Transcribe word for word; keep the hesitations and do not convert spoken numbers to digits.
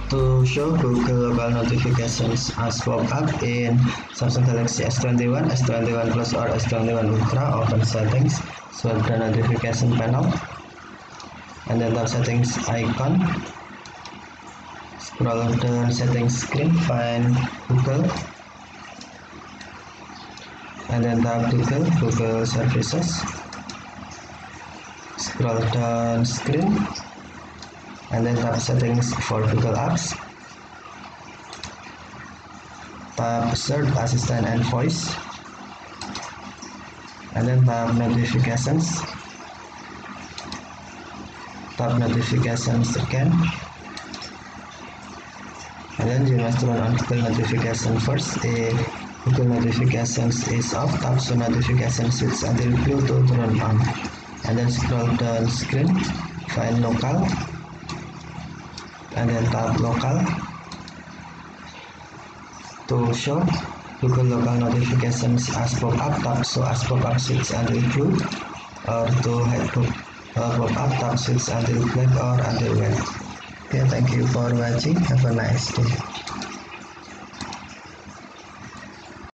To show Google local notifications as pop-up in Samsung Galaxy S twenty-one, S twenty-one Plus or S twenty-one Ultra, open settings, swipe the notification panel, and then tap settings icon, scroll down settings screen, find Google, and then tap Google, Google services, scroll down screen, and then tap settings for Google Apps, tap search assistant and voice, and then tap notifications, tap notifications again, and then you must turn on Google notification first. If Google notifications is off, tap show notification switch until blue to turn on, and then scroll down screen, find local, and then tap local. To show Google local notifications as pop-up, tap show as pop-up switch until blue, or to hide pop-up, tap switch until black or until white. Okay, thank you for watching. Have a nice day.